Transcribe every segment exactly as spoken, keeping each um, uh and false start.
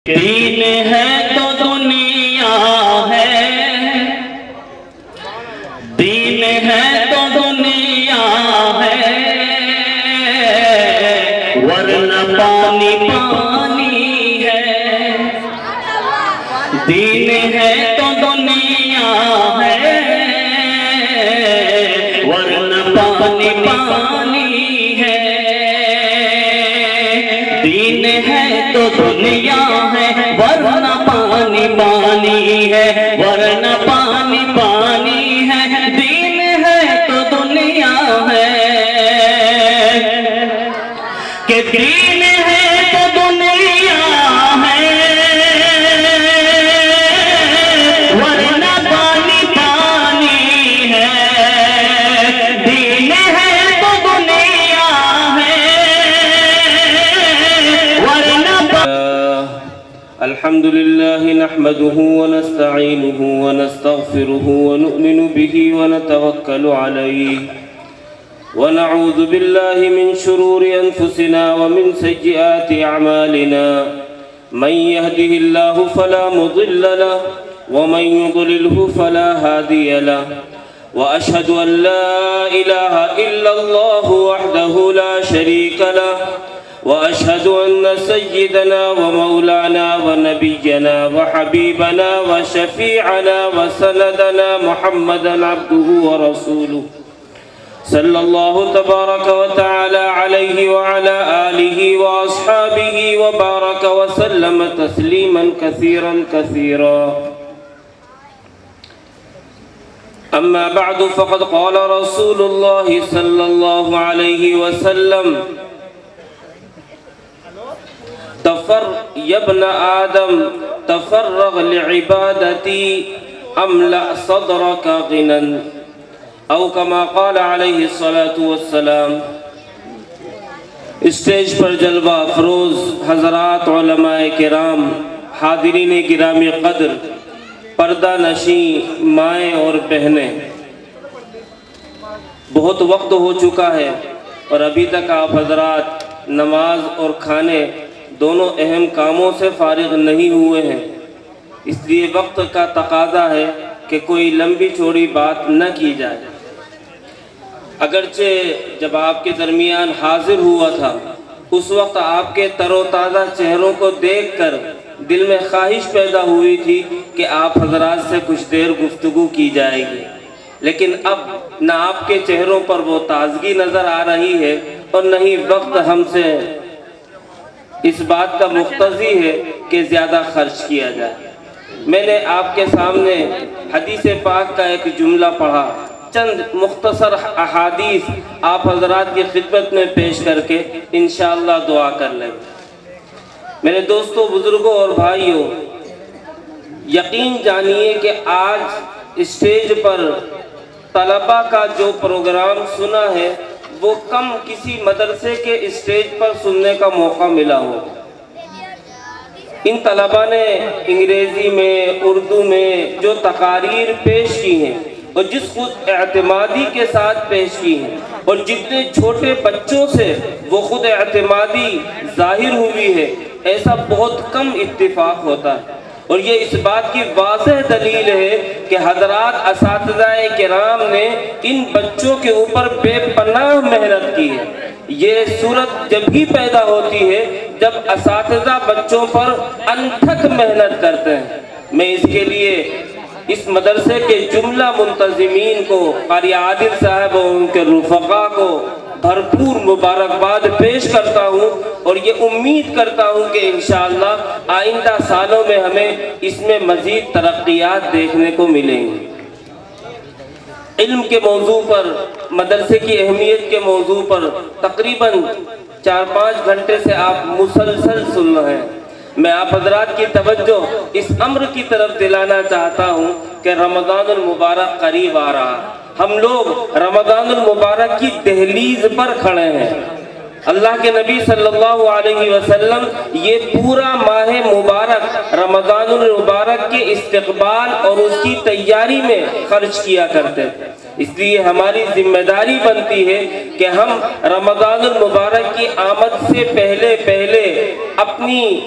دین ہے تو دنیا ہے، دین ہے تو دنیا ہے، ورنہ پانی پانی ہے۔ دین ہے تو دنیا ہے، ورنہ پانی پانی ہے۔ دین ہے تو دنیا ہے، ورنہ پانی پانی ہے، ورنہ پانی پانی ہے۔ دین ہے تو دنیا ہے، کہ دین ہے تو دنیا ہے، ورنہ پانی پانی ہے۔ دین ہے تو دنیا ہے، الحمد لله نحمده ونستعينه ونستغفره ونؤمن به ونتوكل عليه ونعوذ بالله من شرور أنفسنا ومن سيئات أعمالنا من يهده الله فلا مضل له ومن يضلله فلا هادي له وأشهد أن لا إله إلا الله وحده لا شريك له وأشهد أن سيدنا ومولانا ونبينا وحبيبنا وشفيعنا وسندنا محمدا عبده ورسوله صلى الله تبارك وتعالى عليه وعلى آله وأصحابه وبارك وسلم تسليما كثيرا كثيرا. أما بعد فقد قال رسول الله صلى الله عليه وسلم: تفر یا ابن آدم تفرغ لعبادتی املأ صدرک غنا، او کما قال علیہ الصلاة والسلام. اسٹیج پر جلوہ افروز حضرات علماء کرام، حاضرین گرامی قدر، پردہ نشین مائیں اور بہنیں، بہت وقت ہو چکا ہے اور ابھی تک آپ حضرات نماز اور کھانے دونوں اہم کاموں سے فارغ نہیں ہوئے ہیں، اس لیے وقت کا تقاضا ہے کہ کوئی لمبی چوڑی بات نہ کی جائے۔ اگرچہ جب آپ کے درمیان حاضر ہوا تھا اس وقت آپ کے تر و تازہ چہروں کو دیکھ کر دل میں خواہش پیدا ہوئی تھی کہ آپ حضرات سے کچھ دیر گفتگو کی جائے گی، لیکن اب نہ آپ کے چہروں پر وہ تازگی نظر آ رہی ہے اور نہ ہی وقت ہم سے اس بات کا مقتضی ہے کہ زیادہ خرچ کیا جائے۔ میں نے آپ کے سامنے حدیث پاک کا ایک جملہ پڑھا، چند مختصر احادیث آپ حضرات کی خدمت میں پیش کر کے انشاءاللہ دعا کر لیں۔ میرے دوستوں، بزرگوں اور بھائیوں، یقین جانیے کہ آج اسٹیج پر طلبہ کا جو پروگرام سنا ہے وہ کم کسی مدرسے کے اسٹیج پر سننے کا موقع ملا ہو۔ ان طلبہ نے انگریزی میں، اردو میں جو تقاریر پیش کی ہیں اور جس خود اعتمادی کے ساتھ پیش کی ہیں اور جتنے چھوٹے بچوں سے وہ خود اعتمادی ظاہر ہوئی ہے، ایسا بہت کم اتفاق ہوتا ہے، اور یہ اس بات کی واضح دلیل ہے کہ حضرات اساتذہ کرام نے ان بچوں کے اوپر بے پناہ محنت کی ہے۔ یہ صورت جب ہی پیدا ہوتی ہے جب اساتذہ بچوں پر انتھک محنت کرتے ہیں۔ میں اس کے لیے اس مدرسے کے جملہ منتظمین کو، قاری عادل صاحب اور ان کے رفقا کو بھرپور مبارکباد پیش کرتا ہوں اور یہ امید کرتا ہوں کہ انشاءاللہ آئندہ سالوں میں ہمیں اس میں مزید ترقیات دیکھنے کو ملیں گی۔ علم کے موضوع پر، مدرسے کی اہمیت کے موضوع پر تقریباً چار پانچ گھنٹے سے آپ مسلسل سن رہے ہیں۔ میں آپ حضرات کی توجہ اس امر کی طرف دلانا چاہتا ہوں کہ رمضان المبارک قریب آ رہا ہے۔ ہم لوگ رمضان المبارک کی دہلیز پر کھڑے ہیں۔ اللہ کے نبی صلی اللہ علیہ وسلم یہ پورا ماہ مبارک رمضان المبارک کے استقبال اور اس کی تیاری میں خرچ کیا کرتے تھے۔ اس لیے ہماری ذمہ داری بنتی ہے کہ ہم رمضان المبارک کی آمد سے پہلے پہلے اپنی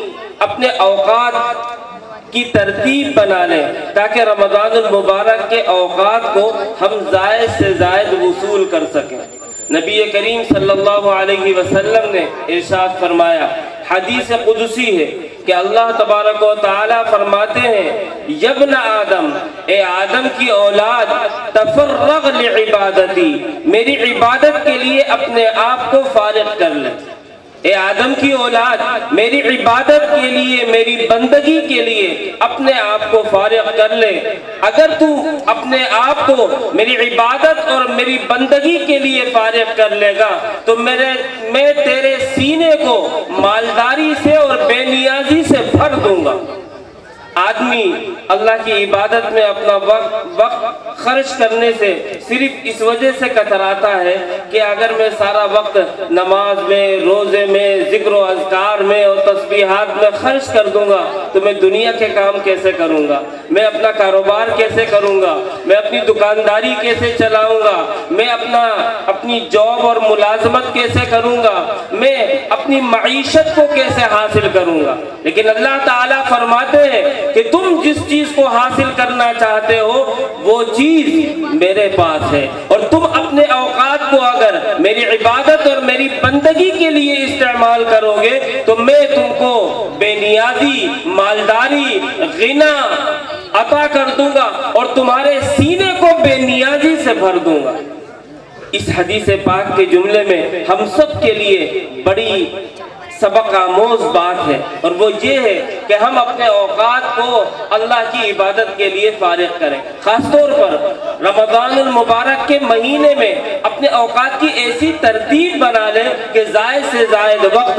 اپنے اوقات کی ترتیب بنا لیں تاکہ رمضان المبارک کے اوقات کو ہم زائد سے زائد وصول کر سکیں۔ نبی کریم صلی اللہ علیہ وسلم نے ارشاد فرمایا، حدیث قدسی ہے کہ اللہ تبارک و تعالی فرماتے ہیں، یبن آدم، اے آدم کی اولاد، تفرغ لعبادتی، میری عبادت کے لیے اپنے آپ کو فارغ کر لے۔ اے آدم کی اولاد، میری عبادت کے لیے، میری بندگی کے لیے اپنے آپ کو فارغ کر لے۔ اگر تو اپنے آپ کو میری عبادت اور میری بندگی کے لیے فارغ کر لے گا تو میرے میں تیرے سینے کو مالداری سے اور بے نیازی سے بھر دوں گا۔ آدمی اللہ کی عبادت میں اپنا وقت وقت خرچ کرنے سے صرف اس وجہ سے کتراتا ہے کہ اگر میں سارا وقت نماز میں، روزے میں، ذکر و اذکار میں اور تسبیحات میں خرچ کر دوں گا تو میں دنیا کے کام کیسے کروں گا، میں اپنا کاروبار کیسے کروں گا، میں اپنی دکانداری کیسے چلاؤں گا، میں اپنا اپنی جاب اور ملازمت کیسے کروں گا، میں اپنی معیشت کو کیسے حاصل کروں گا۔ لیکن اللہ تعالیٰ فرماتے ہیں کہ تم جس چیز کو حاصل کرنا چاہتے ہو وہ چیز میرے پاس ہے، اور تم اپنے اوقات کو اگر میری عبادت اور میری بندگی کے لیے استعمال کرو گے تو میں تم کو بے نیازی، مالداری، غنا عطا کر دوں گا اور تمہارے سینے کو بے نیازی سے بھر دوں گا۔ اس حدیث پاک کے جملے میں ہم سب کے لیے بڑی سبق آموز بات ہے، اور وہ یہ ہے کہ ہم اپنے اوقات کو اللہ کی عبادت کے لیے فارغ کریں۔ خاص طور پر رمضان المبارک کے مہینے میں اپنے اوقات کی ایسی ترتیب بنا لیں کہ زائد سے زائد وقت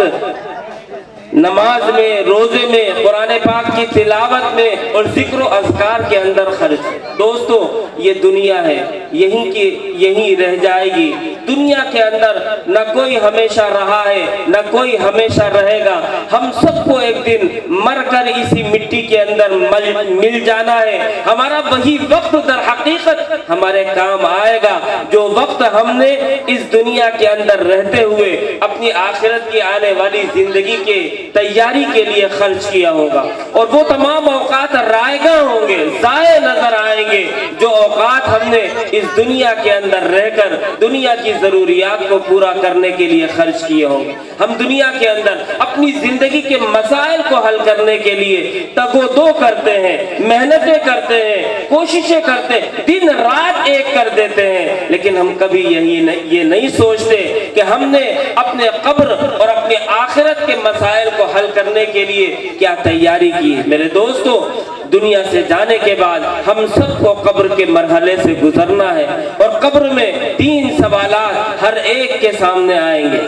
نماز میں، روزے میں، قرآن پاک کی تلاوت میں اور ذکر و اذکار کے اندر خرچ۔ دوستو، یہ دنیا ہے، یہیں کی یہیں رہ جائے گی۔ دنیا کے اندر نہ کوئی ہمیشہ رہا ہے نہ کوئی ہمیشہ رہے گا۔ ہم سب کو ایک دن مر کر اسی مٹی کے اندر مل جانا ہے۔ ہمارا وہی وقت در حقیقت ہمارے کام آئے گا جو وقت ہم نے اس دنیا کے اندر رہتے ہوئے اپنی آخرت کی آنے والی زندگی کے تیاری کے لیے خرچ کیا ہوگا، اور وہ تمام اوقات رائگاں ہوں گے، ضائع نظر آئیں گے جو اوقات ہم نے اس دنیا کے اندر رہ کر دنیا کی ضروریات کو پورا کرنے کے لیے خرچ کیے ہوں گے۔ ہم دنیا کے اندر اپنی زندگی کے مسائل کو حل کرنے کے لیے تگ و دو کرتے ہیں، محنتیں کرتے ہیں، کوششیں کرتے ہیں، دن رات ایک کر دیتے ہیں، لیکن ہم کبھی یہی یہ نہیں سوچتے کہ ہم نے اپنے قبر اور اپنی آخرت کے مسائل کو حل کرنے کے لیے کیا تیاری کی ہے۔ میرے دوستو، دنیا سے جانے کے بعد ہم سب کو قبر کے مرحلے سے گزرنا ہے، اور قبر میں تین سوالات ہر ایک کے سامنے آئیں گے۔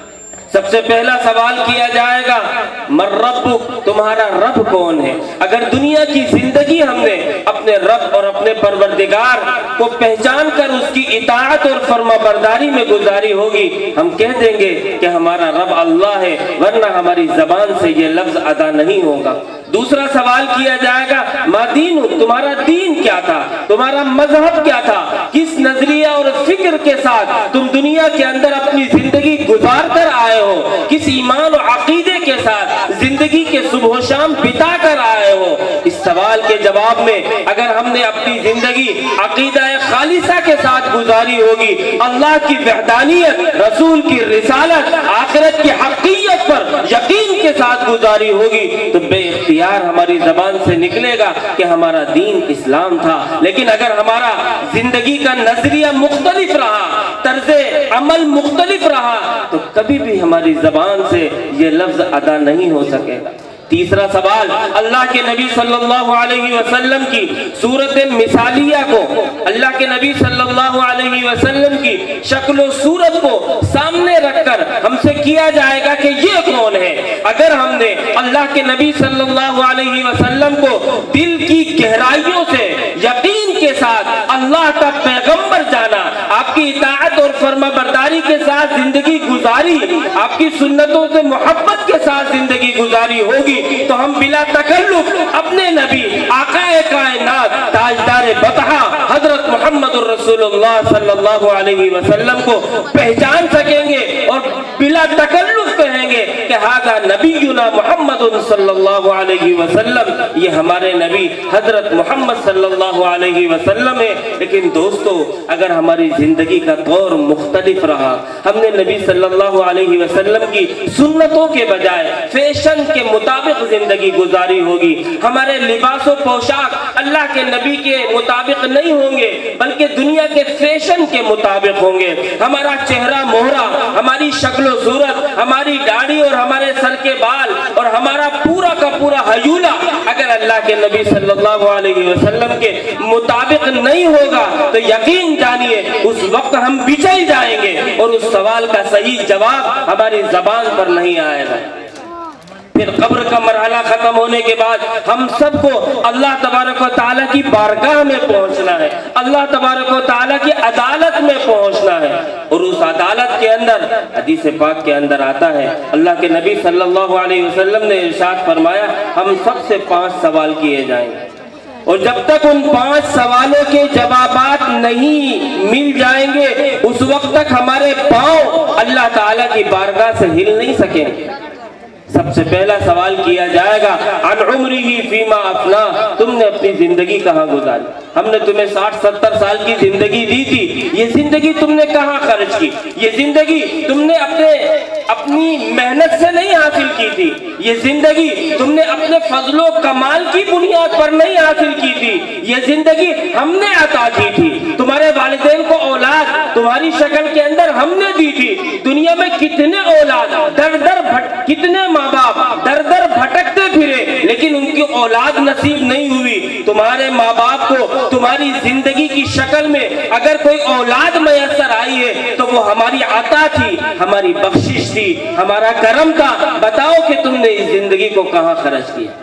سب سے پہلا سوال کیا جائے گا، من ربک، تمہارا رب کون ہے؟ اگر دنیا کی زندگی ہم نے اپنے رب اور اپنے پروردگار کو پہچان کر اس کی اطاعت اور فرما برداری میں گزاری ہوگی، ہم کہہ دیں گے کہ ہمارا رب اللہ ہے، ورنہ ہماری زبان سے یہ لفظ ادا نہیں ہوگا۔ دوسرا سوال کیا جائے گا، ما دین، تمہارا دین کیا تھا، تمہارا مذہب کیا تھا، کس نظریہ اور فکر کے ساتھ تم دنیا کے اندر اپنی زندگی گزار کر آئے ہو، کس ایمان و عقیدے کے ساتھ زندگی کے صبح و شام بتا کر آئے ہو۔ اس سوال کے جواب میں اگر ہم نے اپنی زندگی عقیدہ خالصہ کے ساتھ گزاری ہوگی، اللہ کی وحدانیت، رسول کی رسالت، آخرت کی حقیقت پر یقین کے ساتھ گزاری ہوگی، تو بے اختیار ہماری زبان سے نکلے گا کہ ہمارا دین اسلام تھا۔ لیکن اگر ہمارا زندگی کا نظریہ مختلف رہا، طرز عمل مختلف رہا، تو کبھی بھی ہماری زبان سے یہ لفظ ادا نہیں ہو سکے گا۔ تیسرا سوال، اللہ کے نبی صلی اللہ علیہ وسلم کی صورت مثالیہ کو، اللہ کے نبی صلی اللہ علیہ وسلم کی شکل و صورت کو سامنے رکھ کر ہم سے کیا جائے گا کہ یہ کون ہے۔ اگر ہم نے اللہ کے نبی صلی اللہ علیہ وسلم کو دل کی گہرائیوں سے یقین کے ساتھ اللہ کا پیغمبر جانا، آپ کی اطاعت اور فرما برداری کے ساتھ زندگی گزاری، آپ کی سنتوں سے محبت کے ساتھ زندگی گزاری ہوگی، تو ہم بلا تکلف اپنے نبی آقا کائنات تاجدار بطحہ حضرت محمد الرسول اللہ صلی اللہ علیہ وسلم کو پہچان سکیں گے، اور بلا تکلف کہیں گے کہ کہ हाज़ा नबीयुना मुहम्मद सल्लल्लाहु अलैहि वसल्लम, ये हमारे नबी हजरत मोहम्मद सल्लल्लाहु अलैहि वसल्लम है। लेकिन दोस्तों, अगर हमारी जिंदगी का दौर मुख्तलिफ रहा, हमने नबी सल्लल्लाहु अलैहि वसल्लम की सुन्नतों के बजाय फैशन के मुताबिक जिंदगी गुजारी होगी, हमारे लिबास और पोशाक अल्लाह के नबी के मुताबिक नहीं होंगे बल्कि दुनिया के फैशन के मुताबिक होंगे, हमारा चेहरा मोहरा, हमारी शक्ल सूरत, हमारी दाढ़ी और हमारे सर के बाल और हमारा पूरा का पूरा हजूला अगर अल्लाह के नबी सल्लल्लाहु अलैहि वसल्लम के मुताबिक नहीं होगा तो यकीन जानिए उस वक्त हम बिछड़ जाएंगे और उस सवाल का सही जवाब हमारी जबान पर नहीं आएगा। फिर कब्र का मरहला खत्म होने के बाद हम सबको अल्लाह तबारक व तआला की बारगाह में पहुंचना है, अल्लाह तबारक व तआला की अदालत में पहुंचना है। और उस अदालत के अंदर हदीस पाक के अंदर आता है, अल्लाह के नबी सल्लल्लाहु अलैहि वसल्लम ने इरशाद फरमाया, हम सबसे पांच सवाल किए जाएंगे और जब तक उन पांच सवालों के जवाबात नहीं मिल जाएंगे उस वक्त तक हमारे पांव अल्लाह ताला की बारगाह से हिल नहीं सकेंगे। सबसे पहला सवाल किया जाएगा, अन उम्रिही फीमा अफना, तुमने अपनी जिंदगी कहाँ गुजारी? हमने तुम्हें साठ सत्तर साल की जिंदगी दी थी, ये जिंदगी तुमने कहाँ खर्च की? ये जिंदगी तुमने अपने अपनी मेहनत से नहीं हासिल की थी, ये जिंदगी तुमने अपने फजलो कमाल की बुनियाद पर नहीं हासिल की थी, ये जिंदगी हमने अता की थी। तुम्हारे वालिदैन को औलाद तुम्हारी शक्ल के अंदर हमने दी थी। दुनिया में कितने औलाद दर दर भट कितने माँ बाप दर दर भटकते फिरे लेकिन उनकी औलाद नसीब नहीं हुई। तुम्हारे माँ बाप को तुम्हारी जिंदगी की शक्ल में अगर कोई औलाद मैसर आई है तो वो हमारी अता थी, हमारी बख्शिश थी, हमारा करम था। बताओ कि तुमने इस जिंदगी को कहाँ खर्च किया?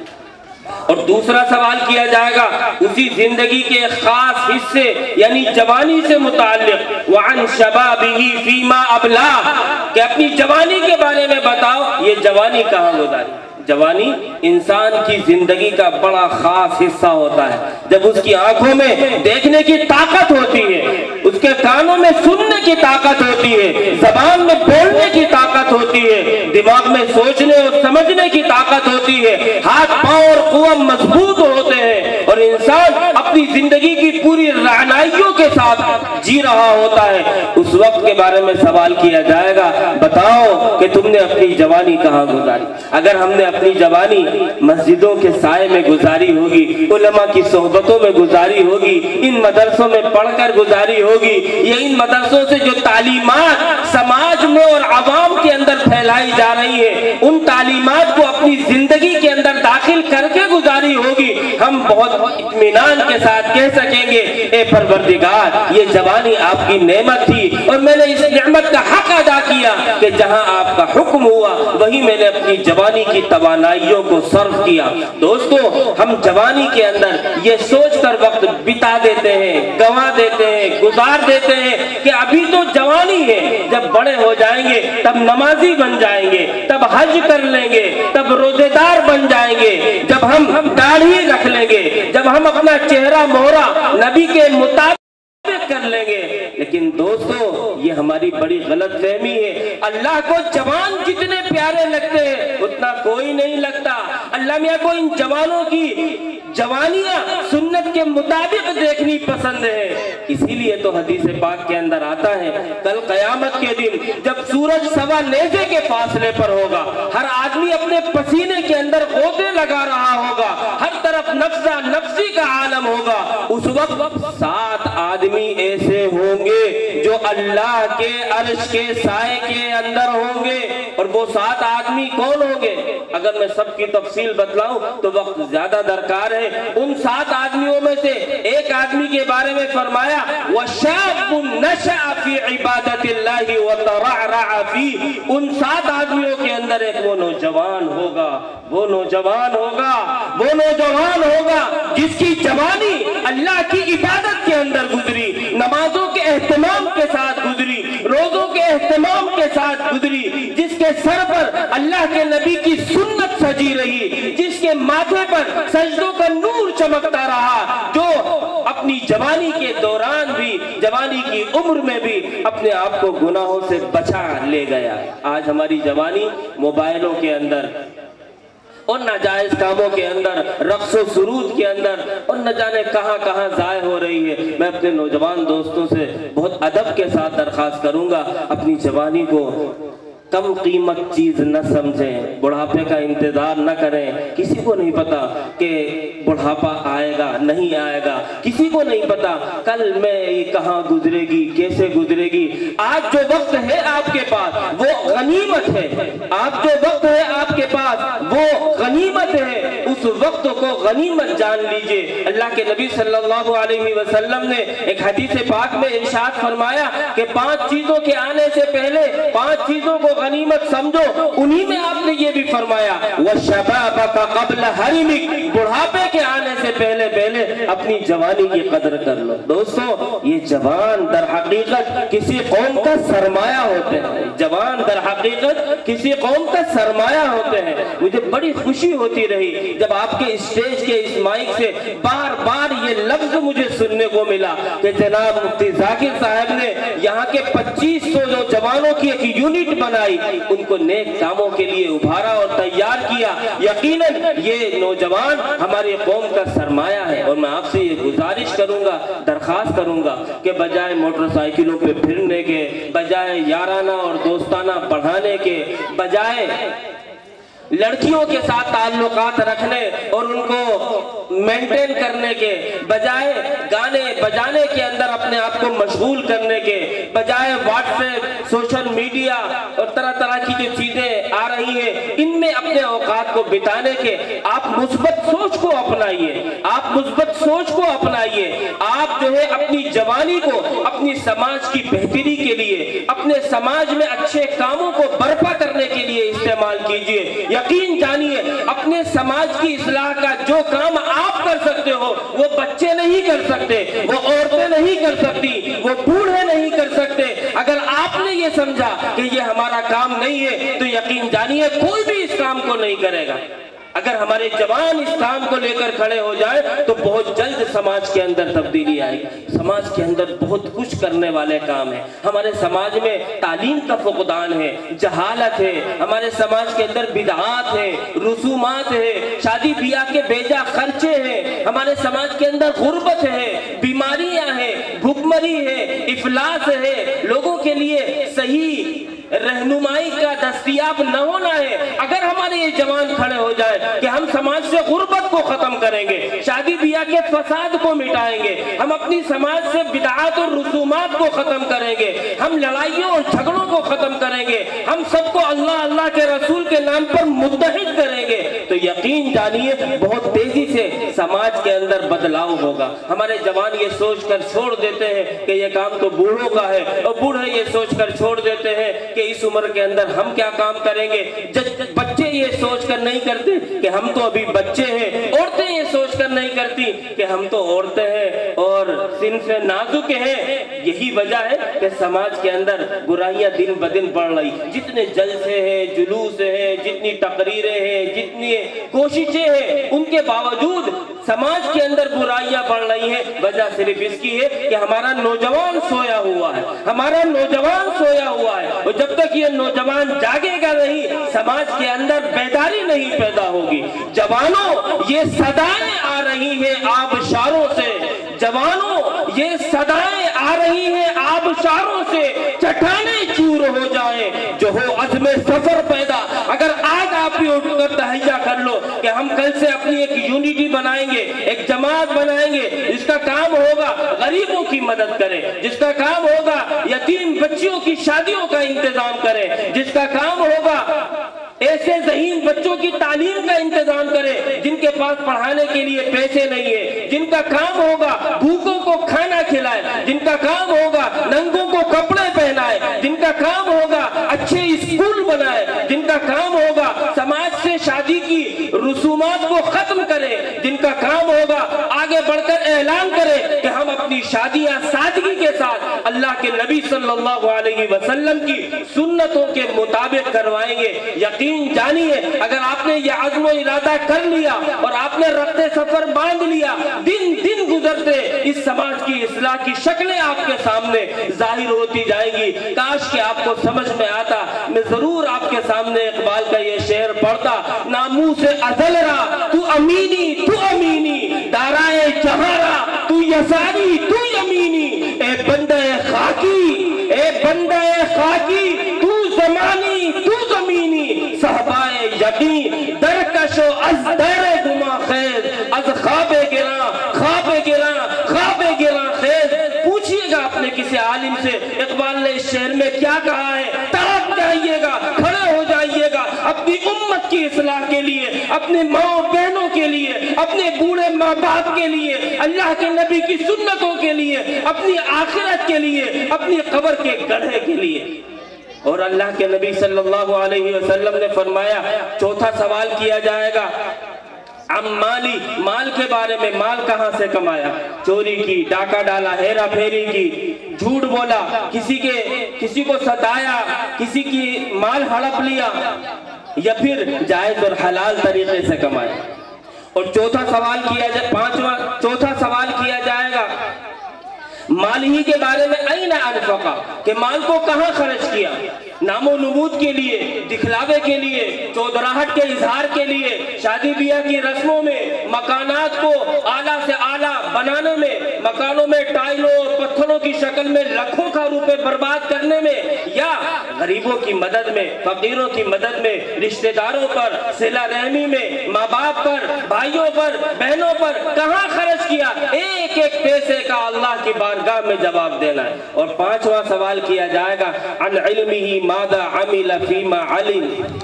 और दूसरा सवाल किया जाएगा उसी जिंदगी के खास हिस्से यानी जवानी से मुताल्लिक, वअन शबाबिही फीमा अबला, कि अपनी जवानी के बारे में बताओ, ये जवानी कहाँ गुजारी? जवानी इंसान की जिंदगी का बड़ा खास हिस्सा होता है। जब उसकी आंखों में देखने की ताकत होती है, उसके कानों में सुनने की ताकत होती है, जबान में बोलने की ताकत होती है, दिमाग में सोचने और समझने की ताकत होती है, हाथ पांव और कुव्वत मजबूत होते हैं और इंसान अपनी जिंदगी की पूरी रहनुमाइयों के साथ जी रहा होता है। उस वक्त के बारे में सवाल किया जाएगा, बताओ कि तुमने अपनी जवानी कहाँ गुजारी? अगर हमने अपनी जवानी मस्जिदों के साए में गुजारी होगी, उलमा की सोहबतों में गुजारी होगी, इन मदरसों में पढ़कर गुजारी होगी, या इन मदरसों से जो तालीमात समाज में और आवाम के अंदर फैलाई जा रही है उन तालीमात को अपनी जिंदगी के अंदर दाखिल करके गुजारी होगी, हम बहुत इत्मीनान के साथ कह सकेंगे, ए परवरदिगार ये जवानी आपकी नेमत थी और मैंने इस नेमत का हक अदा किया कि जहां आपका हुक्म हुआ वहीं मैंने अपनी जवानी की तवानाइयों को सर्व किया। दोस्तों, हम जवानी के अंदर ये सोचकर वक्त बिता देते हैं, गंवा देते हैं, गुजार देते हैं कि अभी तो जवानी है, जब बड़े हो जाएंगे तब नमाजी बन जाएंगे, तब हज कर लेंगे, तब रोजेदार बन जाएंगे, जब हम दाढ़ी रख लेंगे, जब हम अपना चेहरा मोहरा नबी के मुताबिक कर लेंगे। लेकिन दोस्तों, ये हमारी बड़ी गलत फहमी है। अल्लाह को जवान जितने प्यारे लगते हैं उतना कोई नहीं लगता। अल्लाह मियां को इन जवानों की जवानियां सुन्नत के मुताबिक देखनी पसंद है। इसीलिए तो हदीस पाक के अंदर आता है, कल कयामत के दिन जब सूरज सवा नेज़े के फासले पर होगा, हर आदमी अपने पसीने के अंदर गोते लगा रहा होगा, हर तरफ नफ्सा नफ्सी का आलम होगा। उस वक्त सात आदमी ऐसे होंगे जो अल्लाह के अर्श के साए के अंदर होंगे। और वो सात आदमी कौन होंगे? अगर मैं सबकी तफसील बतलाऊं तो वक्त ज्यादा दरकार है। उन सात आदमियों में से एक आदमी के बारे में फरमाया, वशाबुन नशअ फी इबादतिल्लाहि व तरअअ फी। उन सात आदमियों के अंदर एक वो नौजवान होगा, वो नौजवान होगा, वो नौजवान होगा जिसकी जवानी अल्लाह की इबादत के अंदर गुजरी, नमाजों के एहतमाम के साथ गुजरी, रोजों के एहतमाम के साथ गुजरी, जिसके کے سر پر اللہ کے نبی کی سنت سجی رہی، جس کے ماتھے پر سجدوں کا نور چمکتا رہا، جو اپنی جوانی کے دوران بھی، جوانی کی عمر میں بھی اپنے آپ کو گناہوں سے بچا لے گیا۔ آج ہماری جوانی موبائلوں کے اندر اور ناجائز کاموں کے اندر، رقص و سرود کے اندر اور نہ جانے کہاں کہاں ضائع ہو رہی ہے۔ میں اپنے نوجوان دوستوں سے بہت ادب کے ساتھ درخواست کروں گا، اپنی جوانی کو کم قیمت چیز نہ سمجھیں، بڑھاپے کا انتظار نہ کریں۔ کسی کو نہیں پتا کہ بڑھاپا آئے گا نہیں آئے گا، کسی کو نہیں پتا کل میں یہ کہاں گزرے گی، کیسے گزرے گی۔ آج جو وقت ہے آپ کے پاس وہ غنیمت ہے، آج جو وقت ہے آپ کے پاس وہ غنیمت ہے، اس وقت کو غنیمت جان لیجئے۔ اللہ کے نبی صلی اللہ علیہ وسلم نے ایک حدیث پاک میں ارشاد فرمایا کہ پانچ چیزوں کے آنے سے پہلے پانچ چیزوں کو غنیمت سمجھو، انہی میں آپ نے یہ بھی فرمایا وَشَبَابَكَ قَبْلَ حَرِمِكَ، بڑھاپے کے آنے سے پہلے پہلے اپنی جوانی کی قدر کر لو۔ دوستو، یہ جوان در حقیقت کسی قوم کا سرمایہ ہوتے ہیں، جوان در حقیقت کسی قوم کا سرمایہ ہوتے ہیں۔ مجھے بڑی خوشی ہوتی رہی جب آپ کے اسٹیج کے اس مائک سے بار بار یہ لفظ مجھے سننے کو ملا کہ جناب مفتی ذاکر صاحب نے یہاں کے پچیس سو جو جوانوں کی ایک یونٹ بنائی، ان کو نیک کاموں کے لیے ابھارا اور تیار کیا۔ یقیناً یہ نوجوان ہماری قوم کا سرمایہ ہے، اور میں آپ سے یہ گزارش کروں گا، درخواست کروں گا کہ بجائے موٹر سائیکلوں پہ پھرنے کے، بجائے یارانہ اور دوستانہ پڑھانے کے، بجائے لڑکیوں کے ساتھ تعلقات رکھنے اور ان کو مینٹین کرنے کے، بجائے گانے بجانے کے اندر اپنے آپ کو مشغول کرنے کے، بجائے واٹس ایپ، سوشل میڈیا اور طرح طرح کی جو چیزیں آ رہی ہیں ان میں اپنے اوقات کو بتانے کے، آپ مثبت سوچ کو اپنائیے، آپ مثبت سوچ کو اپنائیے۔ آپ جو ہے اپنی جوانی کو اپنی سماج کی بہتری کے لیے، اپنے سماج میں اچھے کاموں کو برپا کرنے کے لیے استعمال کیجیے۔ یقین جانیے اپنے سماج کی اصلاح کا جو کام آپ کر سکتے ہو وہ بچے نہیں کر سکتے، وہ عورتیں نہیں کر سکتی، وہ بوڑھے نہیں کر سکتے۔ اگر آپ نے یہ سمجھا کہ یہ ہمارا کام نہیں ہے تو یقین جانیے کوئی بھی اس کام کو نہیں کرے گا۔ اگر ہمارے جوان اس کام کو لے کر کھڑے ہو جائے تو بہت جلد سماج کے اندر تبدیلی آئے گی۔ سماج کے اندر بہت کچھ کرنے والے کام ہیں۔ ہمارے سماج میں تعلیم کا فقدان ہے، جہالت ہے، ہمارے سماج کے اندر بدعات ہے، رسومات ہے، شادی بیاہ کے بیجا خرچے ہیں، ہمارے سماج کے اندر غربت ہے، بیماریاں ہیں، بھوکمری ہے، افلاس ہے، لوگوں کے لیے صحیح رہنمائی کا دستیاب نہ ہونا ہے۔ اگر ہمارے یہ جوان کھڑے ہو جائے کہ ہم سماج سے غربت کو ختم کریں گے، شادی بیاہ کے فساد کو مٹائیں گے، ہم اپنی سماج سے بدعات اور رسومات کو ختم کریں گے، ہم لڑائیوں اور جھگڑوں کو ختم کریں گے، ہم سب کو اللہ اللہ کے رسول کے نام پر متحد کریں گے، تو یقین جانیے بہت تیزی سے سماج کے اندر بدلاؤ ہوگا۔ ہمارے جوان یہ سوچ کر چھوڑ دیتے ہیں کہ یہ کام تو بوڑھوں کا ہے، اور بوڑھے یہ سوچ کر چھوڑ دیتے ہیں کہ اس عمر کے اندر ہم کیا کام کریں گے۔ بچے یہ سوچ کر نہیں کرتے کہ ہم تو ابھی بچے ہیں، عورتیں یہ سوچ کر نہیں کرتی کہ ہم تو عورتیں ہیں اور صنف نازک ہیں۔ یہی وجہ ہے کہ سماج کے اندر برائیاں دن بدن بڑھ رہی، جتنے جلسے ہیں، جلوس ہیں، جتنی تقریریں ہیں، جتنی کوششیں ہیں، ان کے باوجود سماج کے اندر برائیاں بڑھ رہی ہیں۔ وجہ صرف اس کی ہے کہ ہمارا نوجوان سویا ہوا ہے، ہمارا نوجوان سویا ہوا ہے، اور جب تک یہ نوجوان جاگے گا نہیں سماج کے اندر بیداری نہیں پیدا ہوگی۔ جوانوں یہ صدائیں آ رہی ہیں آبشاروں سے، جوانوں یہ صدائیں آ رہی ہیں آبشاروں سے، چٹانیں چور ہو جائیں جو ہو عزم سفر پیدا۔ اگر آج آپ بھی اٹھ کر تہیہ کر لو کہ ہم کل سے اپنی ایک یونٹی بنائیں گے، ایک جماعت بنائیں گے، جس کا کام ہوگا غریبوں کی مدد کریں، جس کا کام ہوگا یتیم بچیوں کی شادیوں کا انتظام کریں، جس کا کام ہوگا ایسے ذہین بچوں کی تعلیم کا انتظام کرے جن کے پاس پڑھانے کے لیے پیسے نہیں ہیں، جن کا کام ہوگا بھوکوں کو کھانا کھلائے، جن کا کام ہوگا ننگوں کو کپڑے پہنائے، جن کا کام ہوگا اچھے اسکول بنائے، جن کا کام ہوگا سماج سے شادی کی رسومات کو ختم खत्म करे, जिनका काम होगा आगे बढ़कर ऐलान करे कि हम अपनी शादियां सादगी के साथ अल्लाह के नबी सल्लल्लाहु अलैहि वसल्लम की सुन्नतों के मुताबिक करवाएंगे। यकीन जानिए, अगर आपने ये अज़्म इरादा कर लिया और आपने रखते सफर बांध लिया, दिन दिन गुजरते इस समाज की इस्लाह की शक्लें आपके सामने जाहिर होती जाएंगी। काश कि आपको समझ में आता, मैं जरूर आपके सामने इकबाल का ये शेर पढ़ता। नामू से अजलरा तू अमीनी तू अमीनी, दाराए जहारा तू यसारी तू यमीनी, ए बंदे खाकी ए बंदे खाकी तू जमानी तू जमीनी, सहबाए यकीन दरकशो अज दरे गुमा खेज, अज ख्वाबे गिरा ख्वाबे गिरा ख्वाबे गिरा खेज। पूछिएगा अपने किसी आलिम से इकबाल ने इस शेर में क्या कहा है, तड़प जाइएगा, खड़े हो जाइएगा अपनी उम्मत की इस्लाह के लिए, अपने माँ बहनों के लिए, अपने बूढ़े माँ बाप के लिए, अल्लाह के नबी की सुन्नतों के लिए, अपनी आखिरत के लिए, अपनी कब्र के गड्ढे के लिए। और अल्लाह के नबी सल्लल्लाहु अलैहि वसल्लम ने फरमाया, चौथा सवाल किया जाएगा अब माली, माल के बारे में। माल कहाँ से कमाया, चोरी की, डाका डाला, हेरा फेरी की, झूठ बोला, किसी के किसी को सताया, किसी की माल हड़प लिया, या फिर जायज और हलाल तरीके से कमाया। और चौथा सवाल किया जाए पांचवा चौथा सवाल किया जाएगा माल ही के बारे में, ऐना अनफका, कि माल को कहाँ खर्च किया, नामो नमूद के लिए, दिखलावे के लिए, चौधराहट के इजहार के लिए, शादी ब्याह की रस्मों में, मकानात को आला से आला बनाने में, मकानों में टाइलों और पत्थरों की शक्ल में लाखों का रुपए बर्बाद करने में, या गरीबों की मदद में, फकीरों की मदद में, रिश्तेदारों पर सिला रहमी में, माँ बाप पर, भाइयों पर, बहनों पर कहाँ खर्च किया, एक एक पैसे का अल्लाह की बारगाह में जवाब देना है। और पांचवा सवाल किया जाएगा अन इल्मिही मादा अमिला फीमा अलिम,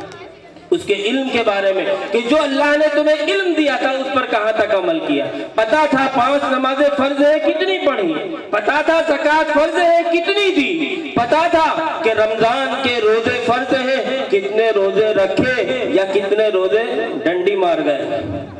उसके इल्म के बारे में, कि जो अल्लाह ने तुम्हें इल्म दिया था उस पर कहां तक अमल किया। पता था पांच नमाजें फर्ज है, कितनी पढ़ी, पता था ज़कात फर्ज है, कितनी दी, पता था कि रमजान के रोजे फर्ज है, कितने रोजे रखे, या कितने रोजे डंडी मार गए।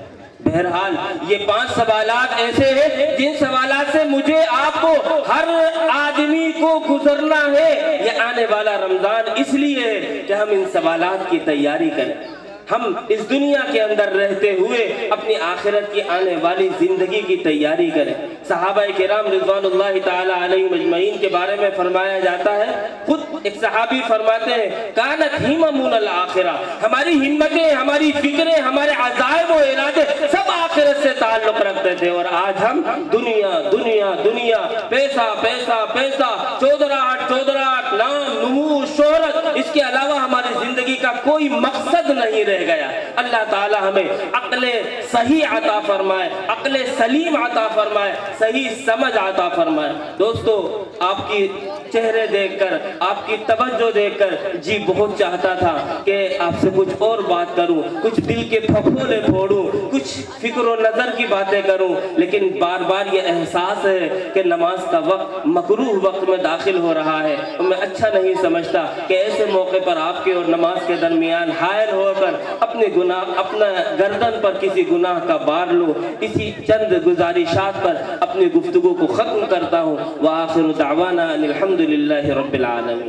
बहरहाल ये पांच सवालात ऐसे हैं जिन सवालात से मुझे आपको हर आदमी को गुजरना है। ये आने वाला रमजान इसलिए है कि हम इन सवालात की तैयारी करें, हम इस दुनिया के अंदर रहते हुए अपनी आखिरत की आने वाली जिंदगी की तैयारी करें। सहाबा किराम रिज़वानुल्लाहि ताला अलैहिम अजमईन के बारे में फरमाया जाता है, खुद एक सहाबी फरमाते हैं, कानत हिम्ममुनल आखिरा, हमारी हिम्मतें, हमारी फिक्रें, हमारे अज़ाइम और इरादे सब आखिरत से ताल्लुक रखते थे। और आज हम दुनिया दुनिया दुनिया, पैसा पैसा पैसा, चौधराहट चौधराहट, नाम नमूद शोहरत, इसके अलावा हमारी जिंदगी का कोई मकसद नहीं रह गया। अल्लाह ताला हमें अक्ले सही अता फरमाए, अक्ले सलीम अता फरमाए, सही समझ अता फरमाए। दोस्तों, आपकी चेहरे देखकर, आपकी तवज्जो देखकर जी बहुत चाहता था कि आपसे कुछ और बात करूं, कुछ दिल के फफोले फोड़ूं, कुछ फिक्र और नजर की बातें करूं, लेकिन बार बार ये एहसास है कि नमाज का वक्त मकरूह वक्त में दाखिल हो रहा है। और मैं अच्छा नहीं समझता कि ऐसे मौके पर आपके और नमाज के दरमियान हायल होकर अपने गुनाह, अपना गर्दन पर किसी गुनाह का बार लो। इसी चंद गुजारिशात पर अपनी गुफ्तगू को खत्म करता हूँ। व आखिरु दावाना अल्हम्दुलिल्लाहि रब्बिल आलमीन।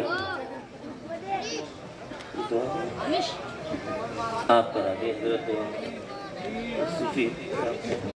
आप करा दे।